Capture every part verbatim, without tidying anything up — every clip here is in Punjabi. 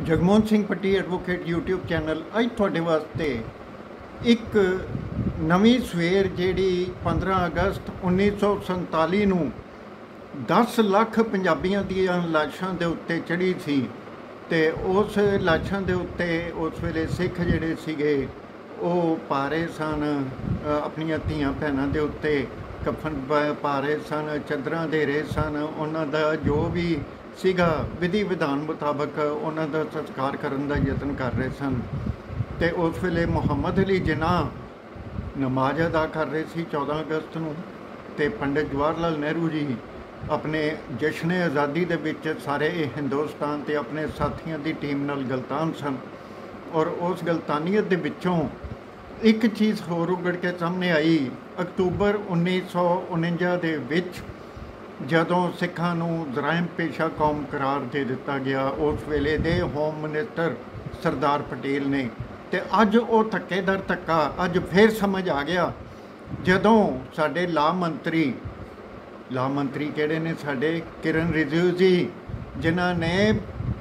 Jagmohan Singh Patti advocate YouTube channel ਅੱਜ ਤੁਹਾਡੇ ਵਾਸਤੇ ਇੱਕ ਨਵੀਂ ਸਵੇਰ ਜਿਹੜੀ ਪੰਦਰਾਂ ਅਗਸਤ ਉੱਨੀ ਸੌ ਸੰਤਾਲੀ ਨੂੰ ਦਸ ਲੱਖ ਪੰਜਾਬੀਆਂ ਦੀਆਂ ਲਾਸ਼ਾਂ ਦੇ ਉੱਤੇ ਚੜ੍ਹੀ ਸੀ ਤੇ ਉਸ ਲਾਸ਼ਾਂ ਦੇ ਉੱਤੇ ਉਸ ਵੇਲੇ ਸਿੱਖ ਜਿਹੜੇ ਸੀਗੇ ਉਹ ਪਾ ਰਹੇ ਸਨ ਆਪਣੀਆਂ ਧੀਆਂ ਭੈਣਾਂ ਦੇ ਉੱਤੇ ਕਫਨ ਪਾ ਰਹੇ ਸਨ, ਚਾਦਰਾਂ ਦੇ ਰਹੇ ਸਨ। ਉਹਨਾਂ ਦਾ ਜੋ ਵੀ ਸੀਗਾ ਵਿਧੀ ਵਿਧਾਨ ਮੁਤਾਬਕ ਉਹਨਾਂ ਦਾ ਸੰਸਕਾਰ ਕਰਨ ਦਾ ਯਤਨ ਕਰ ਰਹੇ ਸਨ। ਤੇ ਉਸ ਵੇਲੇ ਮੁਹੰਮਦ ਅਲੀ ਜਿਨਾਹ ਨਮਾਜ਼ ਅਦਾ ਕਰ ਰਹੇ ਸੀ ਚੌਦਾਂ ਅਗਸਤ ਨੂੰ, ਤੇ ਪੰਡਿਤ ਜਵਾਹਰ ਲਾਲ ਨਹਿਰੂ ਜੀ ਆਪਣੇ ਜਸ਼ਨ ਆਜ਼ਾਦੀ ਦੇ ਵਿੱਚ ਸਾਰੇ ਹਿੰਦੁਸਤਾਨ ਤੇ ਆਪਣੇ ਸਾਥੀਆਂ ਦੀ ਟੀਮ ਨਾਲ ਗਲਤਾਨ ਸਨ। ਔਰ ਉਸ ਗਲਤਾਨੀਅਤ ਦੇ ਵਿੱਚੋਂ ਇੱਕ ਚੀਜ਼ ਹੋਰ ਉਗੜ ਕੇ ਸਾਹਮਣੇ ਆਈ। ਅਕਤੂਬਰ ਉੱਨੀ ਸੌ ਉਣੰਜਾ ਦੇ ਵਿੱਚ ਜਦੋਂ ਸਿੱਖਾਂ ਨੂੰ ਜਰਾਇਮ ਪੇਸ਼ਾ ਕੌਮ ਕਰਾਰ ਦੇ ਦਿੱਤਾ ਗਿਆ ਉਸ ਵੇਲੇ ਦੇ ਹੋਮ ਮਿਨਿਸਟਰ ਸਰਦਾਰ ਪਟੇਲ ਨੇ, ਤੇ ਅੱਜ ਉਹ ਧੱਕੇ ਦਰ ਧੱਕਾ ਅੱਜ ਫਿਰ ਸਮਝ ਆ ਗਿਆ ਜਦੋਂ ਸਾਡੇ ਲਾ ਮੰਤਰੀ ਲਾ ਮੰਤਰੀ ਕਿਹੜੇ ਨੇ ਸਾਡੇ ਕਿਰਨ ਰਿਜਿਜੂ ਜੀ, ਜਿਨ੍ਹਾਂ ਨੇ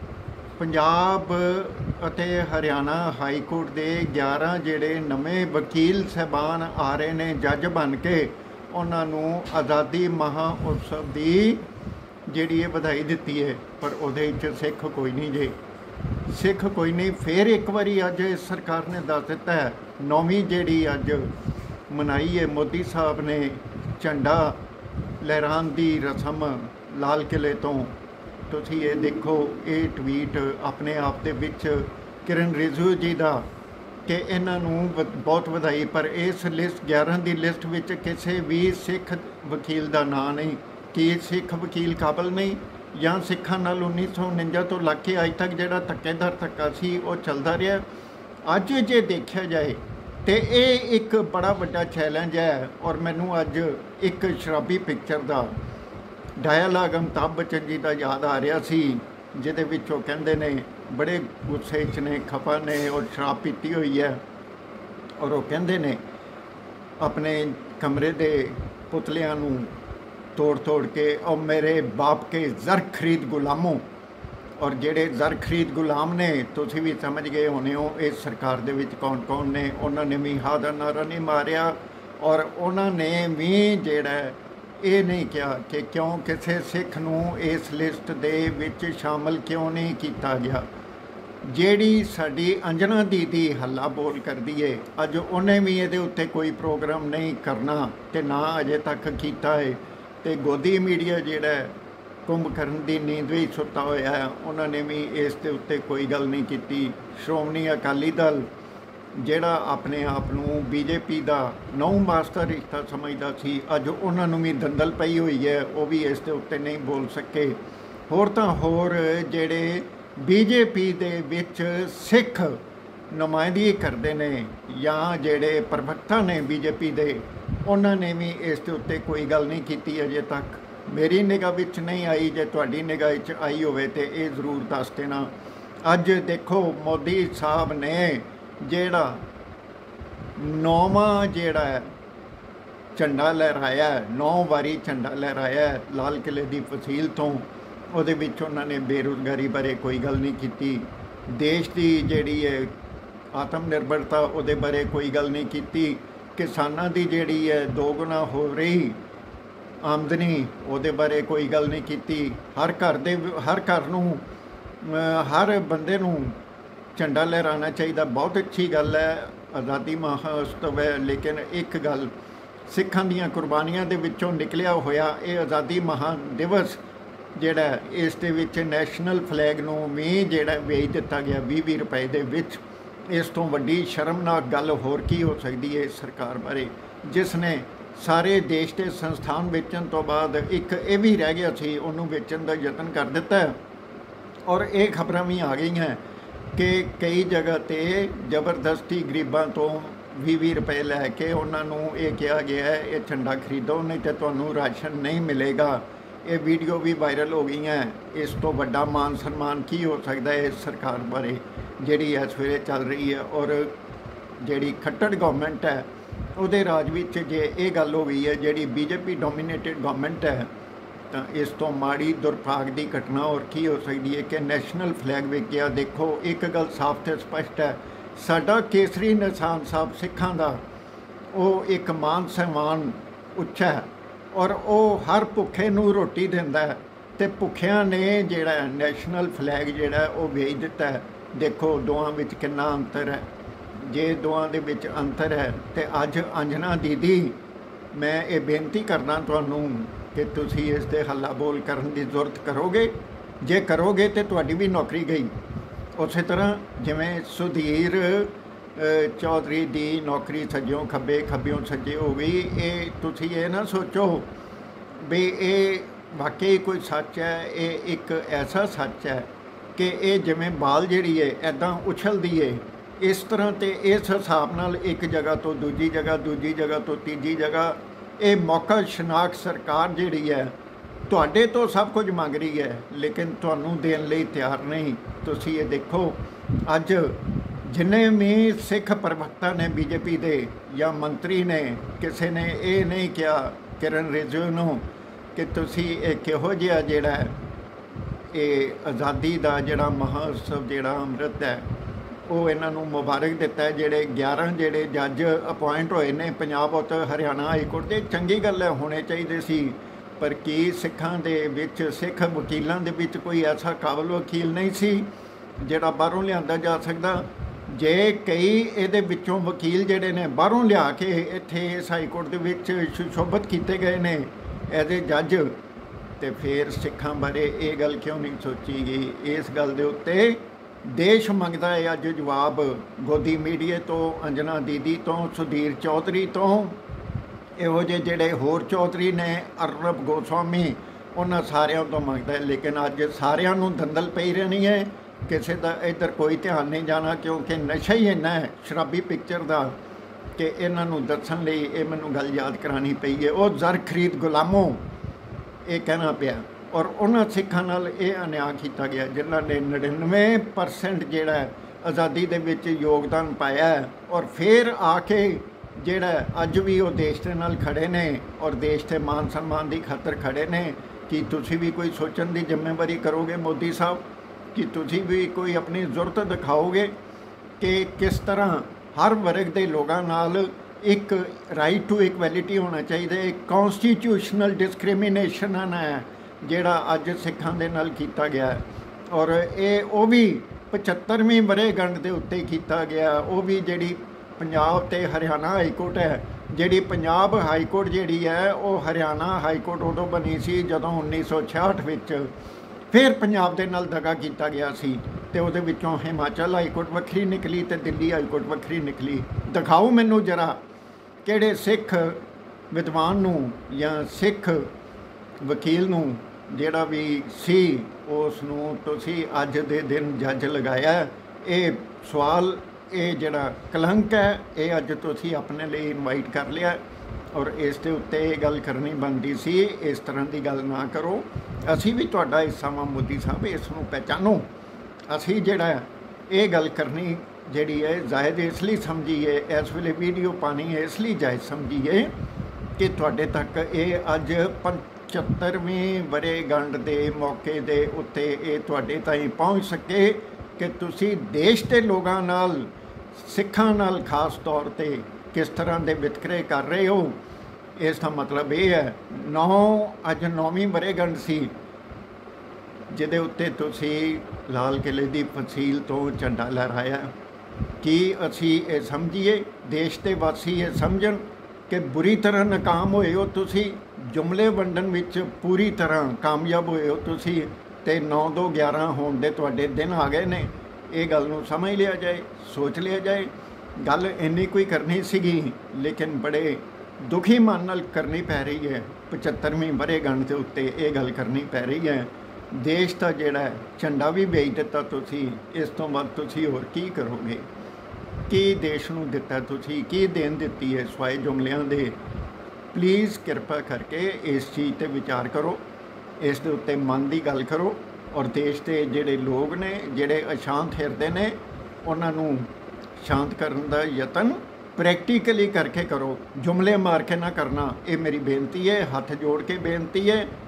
ਪੰਜਾਬ ਅਤੇ ਹਰਿਆਣਾ ਹਾਈ ਕੋਰਟ ਦੇ ਗਿਆਰਾਂ ਜਿਹੜੇ ਨਵੇਂ ਵਕੀਲ ਸਾਹਿਬਾਨ ਆ ਰਹੇ ਨੇ ਜੱਜ ਬਣ ਕੇ, ਉਹਨਾਂ ਨੂੰ ਆਜ਼ਾਦੀ ਮਹਾ ਉਤਸਵ ਦੀ ਜਿਹੜੀ ਇਹ ਵਧਾਈ ਦਿੱਤੀ ਹੈ। ਪਰ ਉਹਦੇ ਵਿੱਚ ਸਿੱਖ ਕੋਈ ਨਹੀਂ ਜੇ, ਸਿੱਖ ਕੋਈ ਨਹੀਂ। ਫਿਰ ਇੱਕ ਵਾਰੀ ਅੱਜ ਸਰਕਾਰ ਨੇ ਦੱਸ ਦਿੱਤਾ ਹੈ, ਨੌਵੀਂ ਜਿਹੜੀ ਅੱਜ ਮਨਾਈ ਹੈ ਮੋਦੀ ਸਾਹਿਬ ਨੇ ਝੰਡਾ ਲਹਿਰਾਉਣ ਦੀ ਰਸਮ ਲਾਲ ਕਿਲੇ ਤੋਂ। ਤੁਸੀਂ ਇਹ ਦੇਖੋ, ਇਹ ਟਵੀਟ ਆਪਣੇ ਆਪ ਦੇ ਵਿੱਚ ਕਿਰਨ ਰਿਜਿਜੂ ਜੀ ਦਾ ਕਿ ਇਹਨਾਂ ਨੂੰ ਬਹੁਤ ਵਧਾਈ, ਪਰ ਇਸ ਲਿਸਟ ਗਿਆਰਾਂ ਦੀ ਲਿਸਟ ਵਿੱਚ ਕਿਸੇ ਵੀ ਸਿੱਖ ਵਕੀਲ ਦਾ ਨਾਂ ਨਹੀਂ। ਕਿ ਸਿੱਖ ਵਕੀਲ ਕਾਬਲ ਨਹੀਂ ਜਾਂ ਸਿੱਖਾਂ ਨਾਲ ਉੱਨੀ ਸੌ ਉਣੰਜਾ ਤੋਂ ਲੱਗ ਕੇ ਅੱਜ ਤੱਕ ਜਿਹੜਾ ਧੱਕੇਦਾਰ ਧੱਕਾ ਸੀ ਉਹ ਚੱਲਦਾ ਰਿਹਾ। ਅੱਜ ਜੇ ਦੇਖਿਆ ਜਾਏ ਤੇ ਇਹ ਇੱਕ ਬੜਾ ਵੱਡਾ ਚੈਲੰਜ ਹੈ। ਔਰ ਮੈਨੂੰ ਅੱਜ ਇੱਕ ਸ਼ਰਾਬੀ ਪਿਕਚਰ ਦਾ ਡਾਇਲਾਗ ਅਮਿਤਾਭ ਬੱਚਨ ਜੀ ਦਾ ਯਾਦ ਆ ਰਿਹਾ ਸੀ, ਜਿਹਦੇ ਵਿੱਚ ਉਹ ਕਹਿੰਦੇ ਨੇ ਬੜੇ ਗੁੱਸੇ 'ਚ ਨੇ, ਖਪਾ ਨੇ ਔਰ ਸ਼ਰਾਬ ਪੀਤੀ ਹੋਈ ਹੈ, ਔਰ ਉਹ ਕਹਿੰਦੇ ਨੇ ਆਪਣੇ ਕਮਰੇ ਦੇ ਪੁਤਲਿਆਂ ਨੂੰ ਤੋੜ ਤੋੜ ਕੇ, ਔਰ ਮੇਰੇ ਬਾਪ ਕੇ ਜ਼ਰ ਖਰੀਦ ਗੁਲਾਮੋਂ। ਔਰ ਜਿਹੜੇ ਜ਼ਰ ਖਰੀਦ ਗੁਲਾਮ ਨੇ ਤੁਸੀਂ ਵੀ ਸਮਝ ਗਏ ਹੋਣੇ ਹੋ ਇਸ ਸਰਕਾਰ ਦੇ ਵਿੱਚ ਕੌਣ ਕੌਣ ਨੇ। ਉਹਨਾਂ ਨੇ ਵੀ ਹਾ ਦਾ ਨਾਰਾ ਨਹੀਂ ਮਾਰਿਆ, ਔਰ ਉਹਨਾਂ ਨੇ ਵੀ ਜਿਹੜਾ ਇਹ ਨਹੀਂ ਕਿਹਾ ਕਿ ਕਿਉਂ ਕਿਸੇ ਸਿੱਖ ਨੂੰ ਇਸ ਲਿਸਟ ਦੇ ਵਿੱਚ ਸ਼ਾਮਲ ਕਿਉਂ ਨਹੀਂ ਕੀਤਾ ਗਿਆ। ਜਿਹੜੀ ਸਾਡੀ ਅੰਜਨਾ ਦੀਦੀ ਹੱਲਾ ਬੋਲ ਕਰਦੀ ਹੈ, ਅੱਜ ਉਹਨੇ ਵੀ ਇਹਦੇ ਉੱਤੇ ਕੋਈ ਪ੍ਰੋਗਰਾਮ ਨਹੀਂ ਕਰਨਾ ਤੇ ਨਾ ਅਜੇ ਤੱਕ ਕੀਤਾ ਹੈ। ਤੇ ਗੋਦੀ ਮੀਡੀਆ ਜਿਹੜਾ ਕੁੰਭਕਰਨ ਦੀ ਨੀਂਦ ਵਿੱਚ ਸੁੱਤਾ ਹੋਇਆ ਹੈ, ਉਹਨਾਂ ਨੇ ਵੀ ਇਸ ਦੇ ਉੱਤੇ ਕੋਈ ਗੱਲ ਨਹੀਂ ਕੀਤੀ। ਸ਼੍ਰੋਮਣੀ ਅਕਾਲੀ ਦਲ ਜਿਹੜਾ ਆਪਣੇ ਆਪ ਨੂੰ ਬੀਜੇਪੀ ਦਾ ਨੌ ਮਾਸਟਰ ਰਿਸ਼ਤਾ ਸਮਝਦਾ ਸੀ, ਅੱਜ ਉਹਨਾਂ ਨੂੰ ਵੀ ਦੰਦਲ ਪਈ ਹੋਈ ਹੈ, ਉਹ ਵੀ ਇਸ ਦੇ ਉੱਤੇ ਨਹੀਂ ਬੋਲ ਸਕੇ। ਹੋਰ ਤਾਂ ਹੋਰ ਜਿਹੜੇ ਬੀਜੇਪੀ ਦੇ ਵਿੱਚ ਸਿੱਖ ਨੁਮਾਇੰਦਗੀ ਕਰਦੇ ਨੇ ਜਾਂ ਜਿਹੜੇ ਪ੍ਰਵਕਤਾ ਨੇ ਬੀਜੇਪੀ ਦੇ, ਉਹਨਾਂ ਨੇ ਵੀ ਇਸ ਦੇ ਉੱਤੇ ਕੋਈ ਗੱਲ ਨਹੀਂ ਕੀਤੀ ਅਜੇ ਤੱਕ। ਮੇਰੀ ਨਿਗਾਹ ਵਿੱਚ ਨਹੀਂ ਆਈ, ਜੇ ਤੁਹਾਡੀ ਨਿਗਾਹ ਵਿੱਚ ਆਈ ਹੋਵੇ ਤੇ ਇਹ ਜ਼ਰੂਰ ਦੱਸ ਦੇਣਾ। ਅੱਜ ਦੇਖੋ ਮੋਦੀ ਸਾਹਿਬ ਨੇ ਜਿਹੜਾ ਨੌਵਾਂ ਜਿਹੜਾ ਝੰਡਾ ਲਹਿਰਾਇਆ, ਨੌ ਵਾਰੀ ਝੰਡਾ ਲਹਿਰਾਇਆ ਲਾਲ ਕਿਲੇ ਦੀ ਫਸੀਲ ਤੋਂ, ਉਹਦੇ ਵਿੱਚ ਉਹਨਾਂ ਨੇ ਬੇਰੁਜ਼ਗਾਰੀ ਬਾਰੇ ਕੋਈ ਗੱਲ ਨਹੀਂ ਕੀਤੀ। ਦੇਸ਼ ਦੀ ਜਿਹੜੀ ਹੈ ਆਤਮ ਨਿਰਭਰਤਾ ਉਹਦੇ ਬਾਰੇ ਕੋਈ ਗੱਲ ਨਹੀਂ ਕੀਤੀ। ਕਿਸਾਨਾਂ ਦੀ ਜਿਹੜੀ ਹੈ ਦੋ ਗੁਣਾ ਹੋ ਰਹੀ ਆਮਦਨੀ ਉਹਦੇ ਬਾਰੇ ਕੋਈ ਗੱਲ ਨਹੀਂ ਕੀਤੀ। ਹਰ ਘਰ ਦੇ ਹਰ ਘਰ ਨੂੰ ਹਰ ਬੰਦੇ ਨੂੰ ਝੰਡਾ ਲਹਿਰਾਉਣਾ ਚਾਹੀਦਾ, ਬਹੁਤ ਅੱਛੀ ਗੱਲ ਹੈ, ਆਜ਼ਾਦੀ ਮਹਾਉਤਸਵ ਹੈ। ਲੇਕਿਨ ਇੱਕ ਗੱਲ ਸਿੱਖਾਂ ਦੀਆਂ ਕੁਰਬਾਨੀਆਂ ਦੇ ਵਿੱਚੋਂ ਨਿਕਲਿਆ ਹੋਇਆ ਇਹ ਆਜ਼ਾਦੀ ਮਹਾ ਦਿਵਸ ਜਿਹੜਾ ਇਸ ਦੇ ਵਿੱਚ ਨੈਸ਼ਨਲ ਫਲੈਗ ਨੂੰ ਵੀ ਜਿਹੜਾ ਵੇਚ ਦਿੱਤਾ ਗਿਆ ਵੀਹ ਵੀਹ ਰੁਪਏ ਦੇ ਵਿੱਚ। ਇਸ ਤੋਂ ਵੱਡੀ ਸ਼ਰਮਨਾਕ ਗੱਲ ਹੋਰ ਕੀ ਹੋ ਸਕਦੀ ਹੈ ਸਰਕਾਰ ਬਾਰੇ, ਜਿਸ ਨੇ ਸਾਰੇ ਦੇਸ਼ ਦੇ ਸੰਸਥਾਨ ਵੇਚਣ ਤੋਂ ਬਾਅਦ ਇੱਕ ਇਹ ਵੀ ਰਹਿ ਗਿਆ ਸੀ, ਉਹਨੂੰ ਵੇਚਣ ਦਾ ਯਤਨ ਕਰ ਦਿੱਤਾ। ਔਰ ਇਹ ਖਬਰਾਂ ਵੀ ਆ ਗਈਆਂ ਕਿ ਕਈ ਜਗ੍ਹਾ 'ਤੇ ਜ਼ਬਰਦਸਤੀ ਗਰੀਬਾਂ ਤੋਂ ਵੀਹ ਵੀਹ ਰੁਪਏ ਲੈ ਕੇ ਉਹਨਾਂ ਨੂੰ ਇਹ ਕਿਹਾ ਗਿਆ ਹੈ ਇਹ ਝੰਡਾ ਖਰੀਦੋ ਨਹੀਂ ਤਾਂ ਤੁਹਾਨੂੰ ਰਾਸ਼ਨ ਨਹੀਂ ਮਿਲੇਗਾ। ਇਹ ਵੀਡੀਓ ਵੀ ਵਾਇਰਲ ਹੋ ਗਈਆਂ। ਇਸ ਤੋਂ ਵੱਡਾ ਮਾਨ ਸਨਮਾਨ ਕੀ ਹੋ ਸਕਦਾ ਹੈ ਇਸ ਸਰਕਾਰ ਬਾਰੇ ਜਿਹੜੀ ਇਸ ਵੇਲੇ ਚੱਲ ਰਹੀ ਹੈ। ਔਰ ਜਿਹੜੀ ਖੱਟੜ ਗੌਰਮੈਂਟ ਹੈ ਉਹਦੇ ਰਾਜ ਵਿੱਚ ਜੇ ਇਹ ਗੱਲ ਹੋ ਗਈ ਹੈ, ਜਿਹੜੀ ਬੀਜੇਪੀ ਡੋਮੀਨੇਟਿਡ ਗੌਰਮੈਂਟ ਹੈ ਤਾਂ ਇਸ ਤੋਂ ਮਾੜੀ ਦੁਰਭਾਗ ਦੀ ਘਟਨਾ ਹੋਰ ਕੀ ਹੋ ਸਕਦੀ ਹੈ ਕਿ ਨੈਸ਼ਨਲ ਫਲੈਗ ਵਿਕਿਆ। ਦੇਖੋ ਇੱਕ ਗੱਲ ਸਾਫ਼ ਤੇ ਸਪਸ਼ਟ ਹੈ, ਸਾਡਾ ਕੇਸਰੀ ਨਿਸ਼ਾਨ ਸਾਹਿਬ ਸਿੱਖਾਂ ਦਾ ਉਹ ਇੱਕ ਮਾਨ ਸਨਮਾਨ ਉੱਚਾ ਹੈ ਔਰ ਉਹ ਹਰ ਭੁੱਖੇ ਨੂੰ ਰੋਟੀ ਦਿੰਦਾ ਹੈ, ਤੇ ਭੁੱਖਿਆਂ ਨੇ ਜਿਹੜਾ ਨੈਸ਼ਨਲ ਫਲੈਗ ਜਿਹੜਾ ਉਹ ਵੇਚ ਦਿੱਤਾ ਹੈ। ਦੇਖੋ ਦੋਵਾਂ ਵਿੱਚ ਕਿੰਨਾ ਅੰਤਰ ਹੈ। ਜੇ ਦੋਵਾਂ ਦੇ ਵਿੱਚ ਅੰਤਰ ਹੈ ਤੇ ਅੱਜ ਅੰਜਨਾ ਦੀਦੀ ਮੈਂ ਇਹ ਬੇਨਤੀ ਕਰਦਾ ਤੁਹਾਨੂੰ ਕਿ ਤੁਸੀਂ ਇਸ ਦੇ ਹੱਲਾ ਬੋਲ ਕਰਨ ਦੀ ਜ਼ਰੂਰਤ ਕਰੋਗੇ। ਜੇ ਕਰੋਗੇ ਤਾਂ ਤੁਹਾਡੀ ਵੀ ਨੌਕਰੀ ਗਈ। ਉਸੇ ਤਰ੍ਹਾਂ ਜਿਵੇਂ ਸੁਧੀਰ ਚੌਧਰੀ ਦੀ ਨੌਕਰੀ ਸੱਜਿਓਂ ਖੱਬੇ ਖੱਬਿਓਂ ਸੱਜੇ ਹੋ ਗਈ, ਇਹ ਤੁਸੀਂ ਇਹ ਨਾ ਸੋਚੋ ਵੀ ਇਹ ਵਾਕਈ ਕੋਈ ਸੱਚ ਹੈ। ਇਹ ਇੱਕ ਐਸਾ ਸੱਚ ਹੈ ਕਿ ਇਹ ਜਿਵੇਂ ਬਾਲ ਜਿਹੜੀ ਹੈ ਇੱਦਾਂ ਉਛਲਦੀ ਹੈ, ਇਸ ਤਰ੍ਹਾਂ ਤੇ ਇਸ ਹਿਸਾਬ ਨਾਲ ਇੱਕ ਜਗ੍ਹਾ ਤੋਂ ਦੂਜੀ ਜਗ੍ਹਾ, ਦੂਜੀ ਜਗ੍ਹਾ ਤੋਂ ਤੀਜੀ ਜਗ੍ਹਾ ਇਹ ਮੌਕਾ ਸ਼ਨਾਖਤ ਸਰਕਾਰ ਜਿਹੜੀ ਹੈ ਤੁਹਾਡੇ ਤੋਂ ਸਭ ਕੁਝ ਮੰਗ ਰਹੀ ਹੈ, ਲੇਕਿਨ ਤੁਹਾਨੂੰ ਦੇਣ ਲਈ ਤਿਆਰ ਨਹੀਂ। ਤੁਸੀਂ ਇਹ ਦੇਖੋ ਅੱਜ ਜਿੰਨੇ ਵੀ ਸਿੱਖ ਪ੍ਰਵਕਤਾ ਨੇ ਬੀਜੇਪੀ ਦੇ ਜਾਂ ਮੰਤਰੀ ਨੇ, ਕਿਸੇ ਨੇ ਇਹ ਨਹੀਂ ਕਿਹਾ ਕਿਰਨ ਰਿਜੂ ਨੂੰ ਕਿ ਤੁਸੀਂ ਇਹ ਕਿਹੋ ਜਿਹਾ ਜਿਹੜਾ ਇਹ ਆਜ਼ਾਦੀ ਦਾ ਜਿਹੜਾ ਮਹਾਉਤਸਵ ਜਿਹੜਾ ਅੰਮ੍ਰਿਤ ਹੈ ਉਹ ਇਹਨਾਂ ਨੂੰ ਮੁਬਾਰਕ ਦਿੱਤਾ ਹੈ। ਜਿਹੜੇ ਗਿਆਰਾਂ ਜਿਹੜੇ ਜੱਜ ਅਪੁਆਇੰਟ ਹੋਏ ਨੇ ਪੰਜਾਬ ਅਤੇ ਹਰਿਆਣਾ ਹਾਈ ਕੋਰਟ ਦੇ, ਚੰਗੀ ਗੱਲ ਹੈ, ਹੋਣੇ ਚਾਹੀਦੇ ਸੀ। ਪਰ ਕੀ ਸਿੱਖਾਂ ਦੇ ਵਿੱਚ, ਸਿੱਖ ਵਕੀਲਾਂ ਦੇ ਵਿੱਚ ਕੋਈ ਐਸਾ ਕਾਬਲ ਵਕੀਲ ਨਹੀਂ ਸੀ ਜਿਹੜਾ ਬਾਹਰੋਂ ਲਿਆਂਦਾ ਜਾ ਸਕਦਾ? ਜੇ ਕਈ ਇਹਦੇ ਵਿੱਚੋਂ ਵਕੀਲ ਜਿਹੜੇ ਨੇ ਬਾਹਰੋਂ ਲਿਆ ਕੇ ਇੱਥੇ ਇਸ ਹਾਈ ਕੋਰਟ ਦੇ ਵਿੱਚ ਸੁਸ਼ੋਭਿਤ ਕੀਤੇ ਗਏ ਨੇ ਇਹਦੇ ਜੱਜ, ਤੇ ਫਿਰ ਸਿੱਖਾਂ ਬਾਰੇ ਇਹ ਗੱਲ ਕਿਉਂ ਨਹੀਂ ਸੋਚੀ ਗਈ? ਇਸ ਗੱਲ ਦੇ ਉੱਤੇ ਦੇਸ਼ ਮੰਗਦਾ ਹੈ ਅੱਜ ਜਵਾਬ ਗੋਦੀ ਮੀਡੀਆ ਤੋਂ, ਅੰਜਨਾ ਦੀਦੀ ਤੋਂ, ਸੁਧੀਰ ਚੌਧਰੀ ਤੋਂ, ਇਹੋ ਜਿਹੇ ਜਿਹੜੇ ਹੋਰ ਚੌਧਰੀ ਨੇ, ਅਰਨਬ ਗੋਸਵਾਮੀ, ਉਹਨਾਂ ਸਾਰਿਆਂ ਤੋਂ ਮੰਗਦਾ ਹੈ। ਲੇਕਿਨ ਅੱਜ ਸਾਰਿਆਂ ਨੂੰ ਦੰਦਲ ਪਈ ਰਹਿਣੀ ਹੈ, ਕਿਸੇ ਦਾ ਇੱਧਰ ਕੋਈ ਧਿਆਨ ਨਹੀਂ ਜਾਣਾ, ਕਿਉਂਕਿ ਨਸ਼ਾ ਹੀ ਇੰਨਾ ਹੈ ਸ਼ਰਾਬੀ ਪਿਕਚਰ ਦਾ ਕਿ ਇਹਨਾਂ ਨੂੰ ਦੱਸਣ ਲਈ ਇਹ ਮੈਨੂੰ ਗੱਲ ਯਾਦ ਕਰਾਉਣੀ ਪਈ ਹੈ। ਉਹ ਜ਼ਰ ਖਰੀਦ ਗੁਲਾਮੋਂ ਇਹ ਕਹਿਣਾ ਪਿਆ, ਔਰ ਉਹਨਾਂ ਸਿੱਖਾਂ ਨਾਲ ਇਹ ਅਨਿਆਂ ਕੀਤਾ ਗਿਆ ਜਿਨ੍ਹਾਂ ਨੇ ਨੜਿਨਵੇਂ ਪਰਸੈਂਟ ਜਿਹੜਾ ਆਜ਼ਾਦੀ ਦੇ ਵਿੱਚ ਯੋਗਦਾਨ ਪਾਇਆ, ਔਰ ਫਿਰ ਆ ਕੇ ਜਿਹੜਾ ਅੱਜ ਵੀ ਉਹ ਦੇਸ਼ ਦੇ ਨਾਲ ਖੜੇ ਨੇ ਔਰ ਦੇਸ਼ ਦੇ ਮਾਨ ਸਨਮਾਨ ਦੀ ਖਾਤਰ ਖੜੇ ਨੇ। ਕੀ ਤੁਸੀਂ ਵੀ ਕੋਈ ਸੋਚਣ ਦੀ ਜ਼ਿੰਮੇਵਾਰੀ ਕਰੋਗੇ ਮੋਦੀ ਸਾਹਿਬ? ਕਿ ਤੁਸੀਂ ਵੀ ਕੋਈ ਆਪਣੀ ਜ਼ਰੂਰਤ ਦਿਖਾਓਗੇ ਕਿ ਕਿਸ ਤਰ੍ਹਾਂ ਹਰ ਵਰਗ ਦੇ ਲੋਕਾਂ ਨਾਲ ਇੱਕ ਰਾਈਟ ਟੂ ਇਕੁਐਲਿਟੀ ਹੋਣਾ ਚਾਹੀਦਾ ਹੈ? ਕੌਨਸਟੀਟਿਊਸ਼ਨਲ ਡਿਸਕ੍ਰਿਮੀਨੇਸ਼ਨ ਹੈ ਜਿਹੜਾ ਅੱਜ ਸਿੱਖਾਂ ਦੇ ਨਾਲ ਕੀਤਾ ਗਿਆ, ਔਰ ਇਹ ਉਹ ਵੀ ਪਝੱਤਰਵੀਂ ਵਰ੍ਹੇਗੰਢ ਦੇ ਉੱਤੇ ਕੀਤਾ ਗਿਆ। ਉਹ ਵੀ ਜਿਹੜੀ ਪੰਜਾਬ ਤੇ ਹਰਿਆਣਾ ਹਾਈ ਕੋਰਟ ਹੈ, ਜਿਹੜੀ ਪੰਜਾਬ ਹਾਈ ਕੋਰਟ ਜਿਹੜੀ ਹੈ ਉਹ ਹਰਿਆਣਾ ਹਾਈ ਕੋਰਟ ਉਦੋਂ ਬਣੀ ਸੀ ਜਦੋਂ ਉੱਨੀ ਸੌ ਛਿਆਹਠ ਵਿੱਚ ਫਿਰ ਪੰਜਾਬ ਦੇ ਨਾਲ ਦਗਾ ਕੀਤਾ ਗਿਆ ਸੀ, ਅਤੇ ਉਹਦੇ ਵਿੱਚੋਂ ਹਿਮਾਚਲ ਹਾਈ ਕੋਰਟ ਵੱਖਰੀ ਨਿਕਲੀ ਅਤੇ ਦਿੱਲੀ ਹਾਈ ਕੋਰਟ ਵੱਖਰੀ ਨਿਕਲੀ। ਦਿਖਾਓ ਮੈਨੂੰ ਜਰਾ ਕਿਹੜੇ ਸਿੱਖ ਵਿਦਵਾਨ ਨੂੰ ਜਾਂ ਸਿੱਖ ਵਕੀਲ ਨੂੰ ਜਿਹੜਾ ਵੀ ਸੀ ਉਸ ਨੂੰ ਤੁਸੀਂ ਅੱਜ ਦੇ ਦਿਨ ਜੱਜ ਲਗਾਇਆ। ਇਹ ਸਵਾਲ, ਇਹ ਜਿਹੜਾ ਕਲੰਕ ਹੈ, ਇਹ ਅੱਜ ਤੁਸੀਂ ਆਪਣੇ ਲਈ ਇਨਵਾਈਟ ਕਰ ਲਿਆ, ਔਰ ਇਸ ਦੇ ਉੱਤੇ ਇਹ ਗੱਲ ਕਰਨੀ ਬਣਦੀ ਸੀ। ਇਸ ਤਰ੍ਹਾਂ ਦੀ ਗੱਲ ਨਾ ਕਰੋ। ਅਸੀਂ ਵੀ ਤੁਹਾਡਾ ਹਿੱਸਾ ਵਾਂ ਮੋਦੀ ਸਾਹਿਬ, ਇਸ ਨੂੰ ਪਹਿਚਾਨੋ। ਅਸੀਂ ਜਿਹੜਾ ਇਹ ਗੱਲ ਕਰਨੀ ਜਿਹੜੀ ਹੈ ਜ਼ਾਹਿਦ ਇਸ ਲਈ ਸਮਝੀਏ, ਇਸ ਵੇਲੇ ਵੀਡੀਓ ਪਾਣੀ ਇਸ ਲਈ ਜਾਇਜ਼ ਸਮਝੀਏ ਕਿ ਤੁਹਾਡੇ ਤੱਕ ਇਹ ਅੱਜ ਪਝੱਤਰਵੀਂ ਵਰ੍ਹੇਗੰਢ ਦੇ ਮੌਕੇ ਦੇ ਉੱਤੇ ਇਹ ਤੁਹਾਡੇ ਤਾਈਂ ਪਹੁੰਚ ਸਕੇ ਕਿ ਤੁਸੀਂ ਦੇਸ਼ ਦੇ ਲੋਕਾਂ ਨਾਲ, ਸਿੱਖਾਂ ਨਾਲ ਖਾਸ ਤੌਰ 'ਤੇ ਕਿਸ ਤਰ੍ਹਾਂ ਦੇ ਵਿਤਕਰੇ ਕਰ ਰਹੇ ਹੋ। ਇਸ ਦਾ ਮਤਲਬ ਇਹ ਹੈ ਨੌ ਅੱਜ ਨੌਵੀਂ ਵਰ੍ਹੇਗੰਢ ਸੀ ਜਿਹਦੇ ਉੱਤੇ ਤੁਸੀਂ ਲਾਲ ਕਿਲ੍ਹੇ ਦੀ ਫਸੀਲ ਤੋਂ ਝੰਡਾ ਲਹਿਰਾਇਆ। ਕੀ ਅਸੀਂ ਇਹ ਸਮਝੀਏ, ਦੇਸ਼ ਦੇ ਵਾਸੀ ਇਹ ਸਮਝਣ ਕਿ ਬੁਰੀ ਤਰ੍ਹਾਂ ਨਾਕਾਮ ਹੋਏ ਹੋ ਤੁਸੀਂ, ਜੁਮਲੇ ਵੰਡਣ ਵਿੱਚ ਪੂਰੀ ਤਰ੍ਹਾਂ ਕਾਮਯਾਬ ਹੋਏ ਹੋ ਤੁਸੀਂ, ਅਤੇ ਨੌ ਦੋ ਗਿਆਰਾਂ ਹੋਣ ਦੇ ਤੁਹਾਡੇ ਦਿਨ ਆ ਗਏ ਨੇ। ਇਹ ਗੱਲ ਨੂੰ ਸਮਝ ਲਿਆ ਜਾਏ, ਸੋਚ ਲਿਆ ਜਾਏ। ਗੱਲ ਇੰਨੀ ਕੋਈ ਕਰਨੀ ਸੀਗੀ, ਲੇਕਿਨ ਬੜੇ ਦੁਖੀ ਮਨ ਨਾਲ ਕਰਨੀ ਪੈ ਰਹੀ ਹੈ। ਪਝੱਤਰਵੀਂ ਵਰ੍ਹੇਗੰਢ ਦੇ ਉੱਤੇ ਇਹ ਗੱਲ ਕਰਨੀ ਪੈ ਰਹੀ ਹੈ। ਦੇਸ਼ ਦਾ ਜਿਹੜਾ ਝੰਡਾ ਵੀ ਵੇਚ ਦਿੱਤਾ ਤੁਸੀਂ, ਇਸ ਤੋਂ ਬਾਅਦ ਤੁਸੀਂ ਹੋਰ ਕੀ ਕਰੋਗੇ? ਕੀ ਦੇਸ਼ ਨੂੰ ਦਿੱਤਾ ਤੁਸੀਂ? ਕੀ ਦੇਣ ਦਿੱਤੀ ਹੈ ਸਵਾਏ ਜੁਮਲਿਆਂ ਦੇ? ਪਲੀਜ਼ ਕਿਰਪਾ ਕਰਕੇ ਇਸ ਚੀਜ਼ 'ਤੇ ਵਿਚਾਰ ਕਰੋ, ਇਸ ਦੇ ਉੱਤੇ ਮਨ ਦੀ ਗੱਲ ਕਰੋ, ਔਰ ਦੇਸ਼ ਦੇ ਜਿਹੜੇ ਲੋਕ ਨੇ, ਜਿਹੜੇ ਅਸ਼ਾਂਤ ਹਿਰਦੇ ਨੇ, ਉਹਨਾਂ ਨੂੰ ਸ਼ਾਂਤ ਕਰਨ ਦਾ ਯਤਨ ਪ੍ਰੈਕਟੀਕਲੀ ਕਰਕੇ ਕਰੋ, ਜੁਮਲੇ ਮਾਰ ਕੇ ਨਾ ਕਰਨਾ। ਇਹ ਮੇਰੀ ਬੇਨਤੀ ਹੈ, ਹੱਥ ਜੋੜ ਕੇ ਬੇਨਤੀ ਹੈ।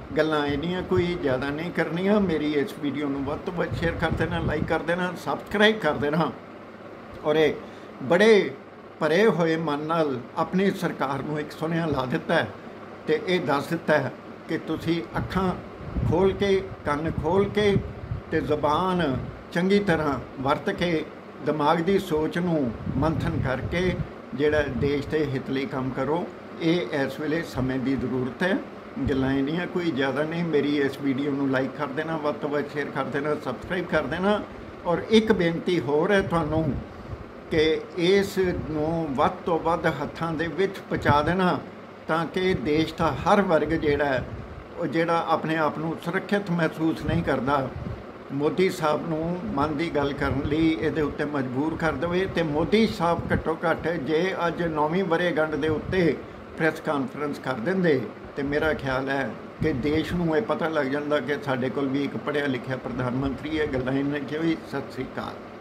ਗੱਲਾਂ ਇੰਨੀਆਂ ਕੋਈ ਜ਼ਿਆਦਾ ਨਹੀਂ ਕਰਨੀਆਂ। ਮੇਰੀ ਇਸ ਵੀਡੀਓ ਨੂੰ ਵੱਧ ਤੋਂ ਵੱਧ ਸ਼ੇਅਰ ਕਰ ਦੇਣਾ, ਲਾਈਕ ਕਰ ਦੇਣਾ, ਸਬਸਕ੍ਰਾਈਬ ਕਰ ਦੇਣਾ ਔਰ ਇਹ ਬੜੇ ਭਰੇ ਹੋਏ ਮਨ ਨਾਲ ਆਪਣੀ ਸਰਕਾਰ ਨੂੰ ਇੱਕ ਸੁਨੇਹਾ ਲਾ ਦਿੱਤਾ ਹੈ ਤੇ ਇਹ ਦੱਸ ਦਿੱਤਾ ਹੈ ਕਿ ਤੁਸੀਂ ਅੱਖਾਂ ਖੋਲ ਕੇ, ਕੰਨ ਖੋਲ ਕੇ ਤੇ ਜ਼ਬਾਨ ਚੰਗੀ ਤਰ੍ਹਾਂ ਵਰਤ ਕੇ, ਦਿਮਾਗ ਦੀ ਸੋਚ ਨੂੰ ਮੰਥਨ ਕਰਕੇ ਜਿਹੜਾ ਦੇਸ਼ ਦੇ ਹਿੱਤ ਲਈ ਕੰਮ ਕਰੋ। ਇਹ ਇਸ ਵੇਲੇ ਸਮੇਂ ਦੀ ਜ਼ਰੂਰਤ ਹੈ। ਗੱਲਾਂ ਇੰਨੀਆਂ ਕੋਈ ਜ਼ਿਆਦਾ ਨਹੀਂ। ਮੇਰੀ ਇਸ ਵੀਡੀਓ ਨੂੰ ਲਾਈਕ ਕਰ ਦੇਣਾ, ਵੱਧ ਤੋਂ ਵੱਧ ਸ਼ੇਅਰ ਕਰ ਦੇਣਾ, ਸਬਸਕ੍ਰਾਈਬ ਕਰ ਦੇਣਾ ਔਰ ਇੱਕ ਬੇਨਤੀ ਹੋਰ ਹੈ ਤੁਹਾਨੂੰ ਕਿ ਇਸ ਨੂੰ ਵੱਧ ਤੋਂ ਵੱਧ ਹੱਥਾਂ ਦੇ ਵਿੱਚ ਪਹੁੰਚਾ ਦੇਣਾ ਤਾਂ ਕਿ ਦੇਸ਼ ਦਾ ਹਰ ਵਰਗ ਜਿਹੜਾ ਉਹ ਜਿਹੜਾ ਆਪਣੇ ਆਪ ਨੂੰ ਸੁਰੱਖਿਅਤ ਮਹਿਸੂਸ ਨਹੀਂ ਕਰਦਾ, ਮੋਦੀ ਸਾਹਿਬ ਨੂੰ ਮਨ ਦੀ ਗੱਲ ਕਰਨ ਲਈ ਇਹਦੇ ਉੱਤੇ ਮਜਬੂਰ ਕਰ ਦੇਵੇ। ਤੇ ਮੋਦੀ ਸਾਹਿਬ ਘੱਟੋ ਘੱਟ ਜੇ ਅੱਜ ਨੌਵੀਂ ਵਰ੍ਹੇਗੰਢ ਦੇ ਉੱਤੇ ਪ੍ਰੈਸ ਕਾਨਫਰੰਸ ਕਰ ਦਿੰਦੇ ਤੇ ਮੇਰਾ ਖਿਆਲ ਹੈ ਕਿ ਦੇਸ਼ ਨੂੰ ਇਹ ਪਤਾ ਲੱਗ ਜਾਂਦਾ ਕਿ ਸਾਡੇ ਕੋਲ ਵੀ ਇੱਕ ਪੜ੍ਹਿਆ ਲਿਖਿਆ ਪ੍ਰਧਾਨ ਮੰਤਰੀ ਹੈ। ਗੱਲਾਂ ਇਹਨਾਂ 'ਚ ਵੀ। ਸਤਿ ਸ੍ਰੀ ਅਕਾਲ।